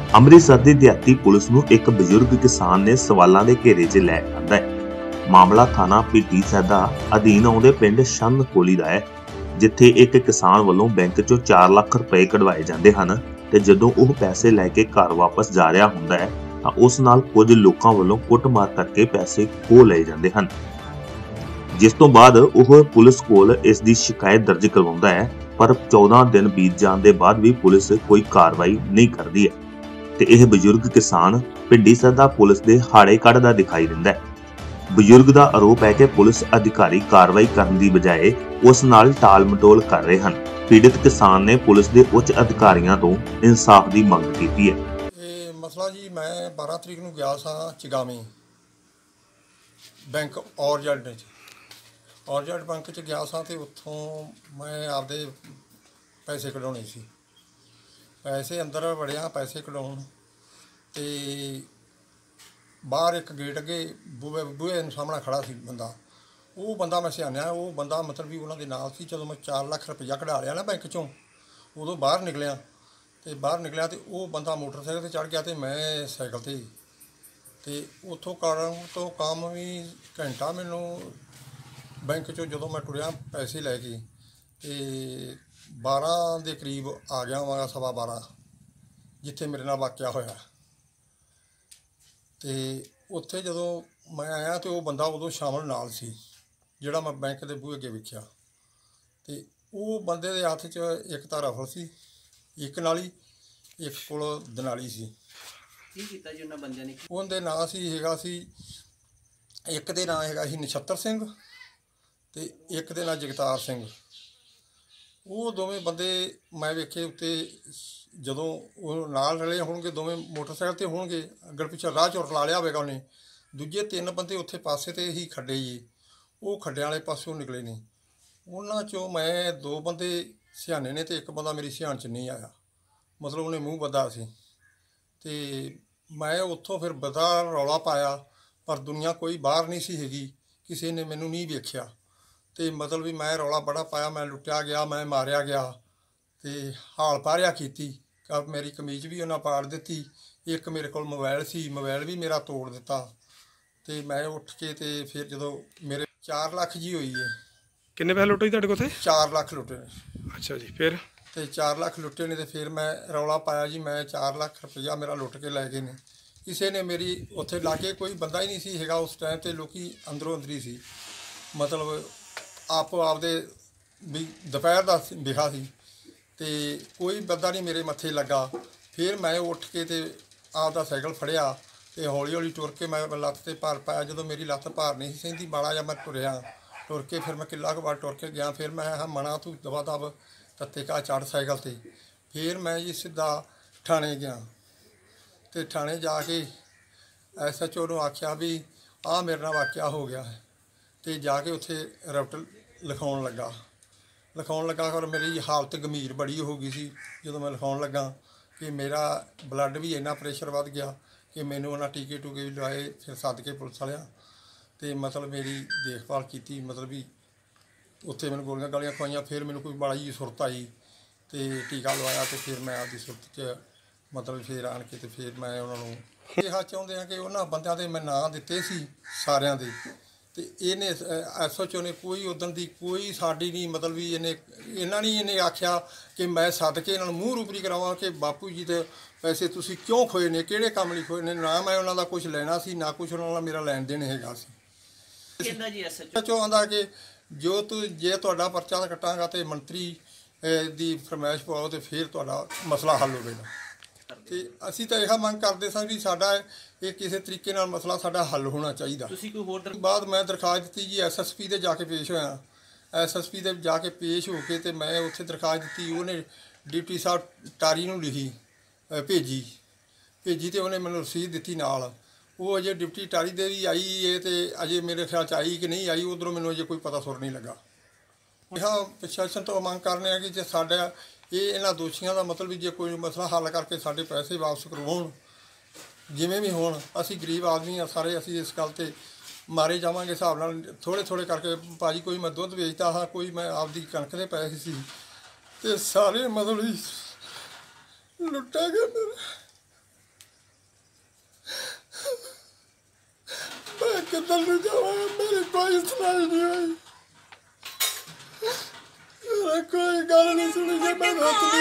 ਅੰਮ੍ਰਿਤਸਰ ਦੀ ਦਿਹਾਤੀ ਪੁਲਿਸ ਨੂੰ ਇੱਕ ਬਜ਼ੁਰਗ ਕਿਸਾਨ ਨੇ ਸਵਾਲਾਂ ਦੇ ਘੇਰੇ 'ਚ ਲੈ ਆਂਦਾ ਹੈ। ਮਾਮਲਾ ਥਾਣਾ ਭਿੱਟੀ ਸੈਦਾ ਅਧੀਨ ਆਉਂਦੇ ਪਿੰਡ ਛੰਨ ਕੋਲੀ ਦਾ ਹੈ, ਜਿੱਥੇ ਇੱਕ ਕਿਸਾਨ ਵੱਲੋਂ ਬੈਂਕ 'ਚੋਂ 4 ਲੱਖ ਰੁਪਏ ਕਢਵਾਏ ਜਾਂਦੇ ਹਨ ਤੇ ਜਦੋਂ ਉਹ ਪੈਸੇ ਲੈ ਕੇ ਘਰ ਵਾਪਸ ਜਾ ਰਿਹਾ ਹੁੰਦਾ ਹੈ ਤਾਂ ਉਸ ਨਾਲ ਕੁਝ ਲੋਕਾਂ ਵੱਲੋਂ ਕੁੱਟਮਾਰ ਕਰਕੇ ਪੈਸੇ ਖੋਹ ਲਏ ਜਾਂਦੇ ਹਨ, ਜਿਸ ਤੋਂ ਬਾਅਦ ਉਹ ਪੁਲਿਸ ਕੋਲ ਇਸ ਦੀ ਸ਼ਿਕਾਇਤ ਦਰਜ ਕਰਵਾਉਂਦਾ ਹੈ। ਪਰ 14 ਦਿਨ ਬੀਤ ਜਾਣ ਦੇ ਬਾਅਦ ਵੀ ਪੁਲਿਸ ਕੋਈ ਕਾਰਵਾਈ ਨਹੀਂ ਕਰਦੀ ਹੈ ਤੇ ਇਹ ਬਜ਼ੁਰਗ ਕਿਸਾਨ ਭਿੱਟੀ ਸੈਦਾ ਪੁਲਿਸ ਦੇ ਹਾੜੇ ਕੱਢਦਾ ਦਿਖਾਈ ਦਿੰਦਾ ਹੈ। ਬਜ਼ੁਰਗ ਦਾ ਆਰੋਪ ਹੈ ਕਿ ਪੁਲਿਸ ਅਧਿਕਾਰੀ ਕਾਰਵਾਈ ਕਰਨ ਦੀ ਬਜਾਏ ਉਸ ਨਾਲ ਟਾਲ ਮਟੋਲ ਕਰ ਰਹੇ ਹਨ। ਪੀੜਤ ਕਿਸਾਨ ਨੇ ਪੁਲਿਸ ਦੇ ਉੱਚ ਅਧਿਕਾਰੀਆਂ ਤੋਂ ਇਨਸਾਫ ਦੀ ਮੰਗ ਕੀਤੀ ਹੈ। ਇਹ ਮਸਲਾ ਜੀ, ਮੈਂ 12 ਤਰੀਕ ਨੂੰ ਗਿਆ ਸਾਂ ਚਗਾਵੀਂ ਬੈਂਕ ਔਰਜਟ ਬੈਂਕ 'ਚ ਗਿਆ ਸਾਂ ਤੇ ਉੱਥੋਂ ਮੈਂ ਆਪਦੇ ਪੈਸੇ ਕਢਾਉਣੇ ਸੀ। ਪੈਸੇ ਅੰਦਰ ਵੜਿਆ ਪੈਸੇ ਕਢਾਉਣ ਤੇ ਬਾਹਰ ਇੱਕ ਗੇਟ ਅੱਗੇ ਬੂਹੇ ਨੂੰ ਸਾਹਮਣਾ ਖੜਾ ਸੀ ਬੰਦਾ। ਉਹ ਬੰਦਾ ਮੈਂ ਸਿਆਣਿਆ, ਉਹ ਬੰਦਾ ਮਤਲਬ ਵੀ ਉਹਨਾਂ ਦੇ ਨਾਲ ਸੀ। ਜਦੋਂ ਮੈਂ 4 ਲੱਖ ਰੁਪਈਆ ਕਢਾ ਲਿਆ ਨਾ ਬੈਂਕ 'ਚੋਂ, ਉਦੋਂ ਬਾਹਰ ਨਿਕਲਿਆ ਤੇ ਉਹ ਬੰਦਾ ਮੋਟਰਸਾਈਕਲ 'ਤੇ ਚੜ੍ਹ ਗਿਆ ਤੇ ਮੈਂ ਸਾਈਕਲ ਤੇ ਉੱਥੋਂ ਕਰਨ ਤੋਂ ਕੰਮ ਵੀ ਘੰਟਾ ਮੈਨੂੰ ਬੈਂਕ 'ਚੋਂ ਜਦੋਂ ਮੈਂ ਟੁਰਿਆ ਪੈਸੇ ਲੈ ਕੇ ਤੇ 12 ਦੇ ਕਰੀਬ ਆ ਗਿਆ ਵਾਂਗਾ, 12:15, ਜਿੱਥੇ ਮੇਰੇ ਨਾਲ ਵਾਕਿਆ ਹੋਇਆ। ਤੇ ਉੱਥੇ ਜਦੋਂ ਮੈਂ ਆਇਆ ਤੇ ਉਹ ਬੰਦਾ ਉਦੋਂ ਸ਼ਾਮਲ ਨਾਲ ਸੀ, ਜਿਹੜਾ ਮੈਂ ਬੈਂਕ ਦੇ ਬੂਹੇ ਅੱਗੇ ਵੇਖਿਆ। ਤੇ ਉਹ ਬੰਦੇ ਦੇ ਹੱਥ 'ਚ ਇੱਕ ਤਾਂ ਰਫਲ ਸੀ, ਇੱਕ ਨਾਲੀ, ਇੱਕ ਕੋਲ ਦਨਾਲੀ ਸੀ। ਕੀ ਕੀਤਾ ਜੀ ਉਹਨਾਂ ਬੰਦਿਆਂ ਨੇ? ਉਹਦੇ ਨਾਂ ਸੀ ਇੱਕ ਦੇ ਨਾਂ ਹੈਗਾ ਸੀ ਨਛੱਤਰ ਸਿੰਘ ਤੇ ਇੱਕ ਦੇ ਨਾਂ ਜਗਤਾਰ ਸਿੰਘ। ਉਹ ਦੋਵੇਂ ਬੰਦੇ ਮੈਂ ਵੇਖੇ ਉੱਤੇ, ਜਦੋਂ ਉਹ ਨਾਲ ਰਲੇ ਹੋਣਗੇ, ਦੋਵੇਂ ਮੋਟਰਸਾਈਕਲ 'ਤੇ ਹੋਣਗੇ, ਅੱਗੇ ਪਿੱਛੇ ਰਾਹ 'ਚੋਂ ਰਲਾ ਲਿਆ ਹੋਵੇਗਾ ਉਹਨੇ। ਦੂਜੇ 3 ਬੰਦੇ ਉੱਥੇ ਪਾਸੇ 'ਤੇ ਹੀ ਖੱਡੇ ਜੀ, ਉਹ ਖੱਡਿਆਂ ਵਾਲੇ ਪਾਸਿਓਂ ਨਿਕਲੇ ਨੇ। ਉਹਨਾਂ 'ਚੋਂ ਮੈਂ 2 ਬੰਦੇ ਸਿਆਣੇ ਨੇ ਤੇ ਇੱਕ ਬੰਦਾ ਮੇਰੀ ਸਿਆਣ 'ਚ ਨਹੀਂ ਆਇਆ, ਮਤਲਬ ਉਹਨੇ ਮੂੰਹ ਬੱਧਾ ਸੀ। ਤੇ ਮੈਂ ਉੱਥੋਂ ਫਿਰ ਬੜਾ ਰੌਲਾ ਪਾਇਆ, ਪਰ ਦੁਨੀਆ ਕੋਈ ਬਾਹਰ ਨਹੀਂ ਸੀ ਹੈਗੀ, ਕਿਸੇ ਨੇ ਮੈਨੂੰ ਨਹੀਂ ਵੇਖਿਆ। ਤੇ ਮਤਲਬ ਵੀ ਮੈਂ ਰੌਲਾ ਬੜਾ ਪਾਇਆ, ਮੈਂ ਲੁੱਟਿਆ ਗਿਆ, ਮੈਂ ਮਾਰਿਆ ਗਿਆ ਤੇ ਹਾਲ ਪਾਰਿਆ ਕੀਤੀ। ਮੇਰੀ ਕਮੀਜ਼ ਵੀ ਉਹਨਾਂ ਪਾੜ ਦਿੱਤੀ। ਇੱਕ ਮੇਰੇ ਕੋਲ ਮੋਬਾਈਲ ਸੀ, ਮੋਬਾਈਲ ਵੀ ਮੇਰਾ ਤੋੜ ਦਿੱਤਾ। ਤੇ ਮੈਂ ਉੱਠ ਕੇ ਤੇ ਫਿਰ ਜਦੋਂ ਮੇਰੇ 4 ਲੱਖ ਜੀ ਹੋਈ ਹੈ। ਕਿੰਨੇ ਪੈਸੇ ਲੁੱਟੇ ਤੁਹਾਡੇ ਕੋਲ ਤੇ? 4 ਲੱਖ ਲੁੱਟੇ ਨੇ। ਅੱਛਾ ਜੀ, ਫਿਰ? ਤੇ 4 ਲੱਖ ਲੁੱਟੇ ਨੇ ਤੇ ਫਿਰ ਮੈਂ ਰੌਲਾ ਪਾਇਆ ਜੀ, ਮੈਂ 4 ਲੱਖ ਰੁਪਈਆ ਮੇਰਾ ਲੁੱਟ ਕੇ ਲੈ ਗਏ ਨੇ। ਕਿਸੇ ਨੇ ਮੇਰੀ ਉੱਥੇ ਲਾਗੇ ਕੋਈ ਬੰਦਾ ਹੀ ਨਹੀਂ ਸੀ ਹੈਗਾ ਉਸ ਟਾਈਮ, ਤੇ ਲੋਕੀ ਅੰਦਰੋਂ ਅੰਦਰੀ ਸੀ, ਮਤਲਬ ਆਪਦੇ ਵੀ ਦੁਪਹਿਰ ਦਾ ਵਿਖਾ ਸੀ ਤੇ ਕੋਈ ਬੰਦਾ ਨਹੀਂ ਮੇਰੇ ਮੱਥੇ ਲੱਗਾ। ਫਿਰ ਮੈਂ ਉੱਠ ਕੇ ਤੇ ਆਪਦਾ ਸਾਈਕਲ ਫੜਿਆ ਤੇ ਹੌਲੀ ਹੌਲੀ ਟੁਰ ਕੇ ਮੈਂ ਲੱਤ 'ਤੇ ਭਾਰ ਪਾਇਆ। ਜਦੋਂ ਮੇਰੀ ਲੱਤ ਭਾਰ ਨਹੀਂ ਸੀ ਸਹਿੰਦੀ, ਮਾੜਾ ਜਿਹਾ ਮੈਂ ਟੁਰ ਕੇ ਫਿਰ ਮੈਂ ਕਿੱਲਾ ਕੁ ਵਾਰ ਟੁਰ ਕੇ ਗਿਆ। ਫਿਰ ਮੈਂ ਮਣਾ ਤੂੰ ਦਵਾ ਦਵ ਤੱਤੇ ਕਾ ਚੜ੍ਹ ਸਾਈਕਲ 'ਤੇ। ਫਿਰ ਮੈਂ ਜੀ ਸਿੱਧਾ ਥਾਣੇ ਗਿਆ ਤੇ ਥਾਣੇ ਜਾ ਕੇ SHO ਨੂੰ ਆਖਿਆ ਵੀ ਆਹ ਮੇਰੇ ਨਾਲ ਵਾਕਿਆ ਹੋ ਗਿਆ ਹੈ। ਤੇ ਜਾ ਕੇ ਉੱਥੇ ਰਿਪੋਰਟ ਲਿਖਾਉਣ ਲੱਗਾ ਪਰ ਮੇਰੀ ਹਾਲਤ ਗੰਭੀਰ ਬੜੀ ਹੋ ਗਈ ਸੀ। ਜਦੋਂ ਮੈਂ ਲਿਖਾਉਣ ਲੱਗਾ ਕਿ ਮੇਰਾ ਬਲੱਡ ਵੀ ਇੰਨਾ ਪ੍ਰੈਸ਼ਰ ਵੱਧ ਗਿਆ ਕਿ ਮੈਨੂੰ ਉਹਨਾਂ ਟੀਕੇ ਟੂਕੇ ਵੀ ਲਵਾਏ। ਫਿਰ ਸੱਦ ਕੇ ਪੁਲਿਸ ਵਾਲਿਆਂ ਤੇ ਮਤਲਬ ਮੇਰੀ ਦੇਖਭਾਲ ਕੀਤੀ, ਮਤਲਬ ਵੀ ਉੱਥੇ ਮੈਨੂੰ ਗੋਲੀਆਂ ਗਾਲੀਆਂ ਖਵਾਈਆਂ। ਫਿਰ ਮੈਨੂੰ ਕੋਈ ਬੜਾ ਜੀ ਸੁਰਤ ਆਈ ਤੇ ਟੀਕਾ ਲਵਾਇਆ ਤੇ ਫਿਰ ਮੈਂ ਆਪਦੀ ਸੁਰਤ 'ਚ ਮਤਲਬ ਫਿਰ ਆਣ ਕੇ ਤੇ ਫਿਰ ਮੈਂ ਉਹਨਾਂ ਨੂੰ ਕਿਹਾ ਚਾਹੁੰਦੇ ਹਾਂ ਕਿ ਉਹਨਾਂ ਬੰਦਿਆਂ ਦੇ ਮੈਂ ਨਾਂ ਦਿੱਤੇ ਸੀ ਸਾਰਿਆਂ ਦੇ, ਤੇ ਇਹਨੇ SHO ਨੇ ਕੋਈ ਉਦਣ ਦੀ ਕੋਈ ਸਾਡੀ ਨਹੀਂ, ਮਤਲਬ ਵੀ ਇਹਨੇ ਆਖਿਆ ਕਿ ਮੈਂ ਸੱਦ ਕੇ ਇਹਨਾਂ ਨੂੰ ਮੂੰਹ ਰੂਬਰੀ ਕਰਾਵਾਂ ਕਿ ਬਾਪੂ ਜੀ ਦੇ ਪੈਸੇ ਤੁਸੀਂ ਕਿਉਂ ਖੋਏ ਨੇ, ਕਿਹੜੇ ਕੰਮ ਲਈ ਖੋਏ ਨੇ। ਨਾ ਮੈਂ ਉਹਨਾਂ ਦਾ ਕੁਝ ਲੈਣਾ ਸੀ, ਨਾ ਕੁਝ ਉਹਨਾਂ ਨਾਲ ਮੇਰਾ ਲੈਣ ਦੇਣ ਹੈਗਾ ਸੀ। ਕਹਿੰਦਾ ਜੀ SHO ਆਂਦਾ ਕਿ ਜੇ ਤੁਹਾਡਾ ਪਰਚਾ ਕੱਟਾਂਗਾ ਤੇ ਮੰਤਰੀ ਦੀ ਫਰਮਾਇਸ਼ ਪਾਓ ਤੇ ਫਿਰ ਤੁਹਾਡਾ ਮਸਲਾ ਹੱਲ ਹੋਵੇਗਾ। ਤੇ ਅਸੀਂ ਤਾਂ ਇਹ ਮੰਗ ਕਰਦੇ ਸਾਂ ਵੀ ਸਾਡਾ ਇਹ ਕਿਸੇ ਤਰੀਕੇ ਨਾਲ ਮਸਲਾ ਸਾਡਾ ਹੱਲ ਹੋਣਾ ਚਾਹੀਦਾ। ਤੁਸੀਂ ਕੋਈ ਹੋਰ ਬਾਅਦ ਮੈਂ ਦਰਖਾਸਤ ਦਿੱਤੀ ਜੀ SSP ਦੇ ਜਾ ਕੇ ਪੇਸ਼ ਹੋਇਆ। SSP ਦੇ ਜਾ ਕੇ ਪੇਸ਼ ਹੋ ਕੇ ਤੇ ਮੈਂ ਉੱਥੇ ਦਰਖਾਸਤ ਦਿੱਤੀ। ਉਹਨੇ ਡਿਪਟੀ ਸਾਹਿਬ ਟਾਰੀ ਨੂੰ ਲਿਖੀ, ਭੇਜੀ ਤੇ ਉਹਨੇ ਮੈਨੂੰ ਰਸੀਦ ਦਿੱਤੀ ਨਾਲ। ਉਹ ਅਜੇ ਡਿਪਟੀ ਟਾਰੀ ਦੇ ਵੀ ਆਈ ਹੈ ਤੇ ਅਜੇ ਮੇਰੇ ਖਿਆਲ 'ਚ ਆਈ ਕਿ ਨਹੀਂ ਆਈ, ਉੱਧਰੋਂ ਮੈਨੂੰ ਅਜੇ ਕੋਈ ਪਤਾ ਸੁਰ ਨਹੀਂ ਲੱਗਾ। ਇਹ ਪ੍ਰਸ਼ਾਸਨ ਤੋਂ ਮੰਗ ਕਰਨੇ ਆ ਕਿ ਜੇ ਸਾਡਾ ਇਹਨਾਂ ਦੋਸ਼ੀਆਂ ਦਾ ਮਤਲਬ ਵੀ ਜੇ ਕੋਈ ਮਸਲਾ ਹੱਲ ਕਰਕੇ ਸਾਡੇ ਪੈਸੇ ਵਾਪਸ ਕਰਵਾਉਣ, ਜਿਵੇਂ ਵੀ ਹੋਣ। ਅਸੀਂ ਗਰੀਬ ਆਦਮੀ ਆ ਸਾਰੇ, ਅਸੀਂ ਇਸ ਗੱਲ 'ਤੇ ਮਾਰੇ ਜਾਵਾਂਗੇ ਹਿਸਾਬ ਨਾਲ। ਥੋੜ੍ਹੇ ਕਰਕੇ ਭਾਜੀ, ਕੋਈ ਮੈਂ ਦੁੱਧ ਵੇਚਦਾ ਹਾਂ, ਕੋਈ ਮੈਂ ਆਪਦੀ ਕਣਕ ਦੇ ਪੈਸੇ ਸੀ ਤੇ ਸਾਰੇ ਮਤਲਬ ਲੁੱਟਾ ਗਿਆ ਮੇਰਾ। किधर नहीं जावा, मेरी कोई सुनाई नहीं हुई, कोई गल नहीं सुनी। जे मैं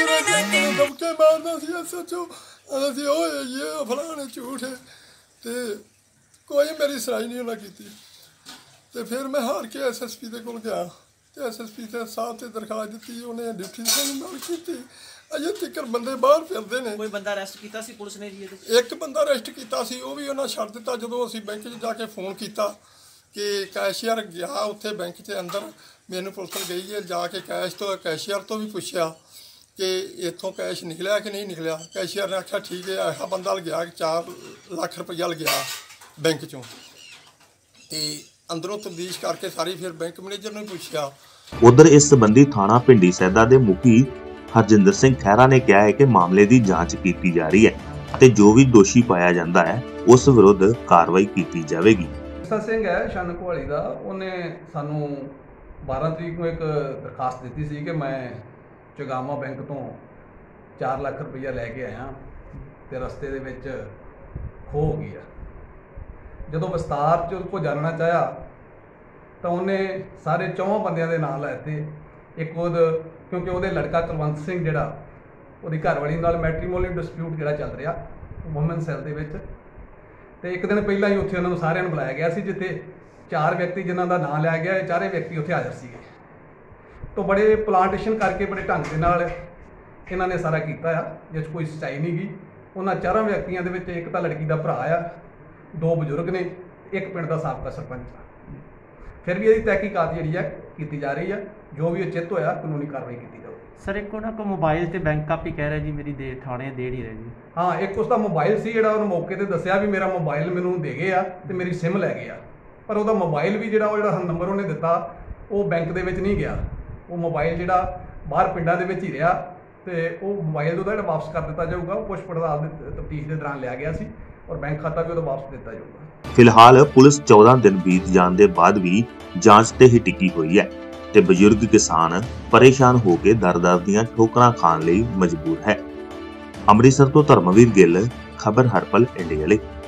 धमके मारदा सी SHO असी ये फलाने झूठ है, तो कोई मेरी सुनाई नहीं उन्हें की। तो फिर मैं हार के SSP दे कोल गया, तो SSP साहब से दरखास्त दी, उन्हें डिप्टी नाल की। अजे तक बंदे बाहर फिरते ने। कोई बंदा अरेस्ट किया सी पुलिस ने जी? एक बंदा अरेस्ट किया सी, वो भी उन्हें छड्ड दिता। जो असीं बैंक जाके फोन किया कि कैशियर गया उत्थे बैंक के अंदर, मैनू पुलिस गई है जाके कैश तो कैशियर तो भी पूछा कि इतों कैश निकलिया कि नहीं निकलिया। कैशियर ने आख्या ठीक है, ऐसा बंदा गया 4 लाख रुपया गया बैंक चों, तो अंदरों तब्दीश करके सारी फिर बैंक मैनेजर ने पूछा। उधर इस संबंधी थाना पिंडी सैदा दे मुखी हरजिंदर सिंह खैरा ने कहा है कि मामले की जांच की जा रही है ते जो भी दोषी पाया जाता है उस विरुद्ध कार्रवाई की जाएगी। सिंह है शन घोवाली का, उन्हें सानू 12 तरीक को एक दरखास्त दी सी कि मैं चगामा बैंक तो 4 लाख रुपया लैके आया तो रस्ते दे विच खो गया। जो विस्तार च उसको जानना चाहा तो उन्हें सारे 4 बंदियां दे नाम लाते। एक क्योंकि वो लड़का कुलवंत सिंह जिहड़ा वो घरवाली नाल मैट्रीमोनियल डिस्प्यूट जिहड़ा चल रहा वुमन सैल दे विच, तो एक दिन पहला ही उत्थे उन्होंने सारिਆਂ ਨੂੰ बुलाया गया सी, जिथे 4 व्यक्ति जिन्हों का नाम लिया गया, 4 व्यक्ति उत्थे हाज़र सीगे। तो बड़े प्लांटेशन करके बड़े ढंग के नाल इन्होंने सारा किया, जिस कोई सच्चाई नहीं गई। उन्होंने 4 व्यक्तियों के विच एक तो लड़की का भरा आ, 2 बजुर्ग ने, एक पिंड का साबका सरपंच। फिर भी यही तहकीकात जी है की जा रही है, जो भी उचित होया कानूनी कार्रवाई की जाए। सर एक उन्होंने को मोबाइल से बैंक कापी कह रहा जी मेरी थाने दे नहीं रहे जी। हाँ, एक उसका मोबाइल से जो मौके पर दसिया भी मेरा मोबाइल मैनू दे गए तो मेरी सिम लै गया, पर वह मोबाइल भी जो नंबर उन्हें दिता वो बैंक के नहीं गया। वो मोबाइल जो बाहर पिंडा के ही रहा, तो वो मोबाइल जो वापस कर दिता जाऊगा। पुछ पड़ताल तफ्तीश के दौरान लिया गया सी और बैंक खाता भी वापस दिता जाऊगा। फिलहाल पुलिस 14 दिन बीत जाने के बाद भी जांच ते ही टिकी हुई है ते बजुर्ग किसान परेशान होकर दर-दर दीआं ठोकरां खाण लई मजबूर है। अमृतसर तो धर्मवीर गिल, खबर हर पल इंडिया ਲਈ।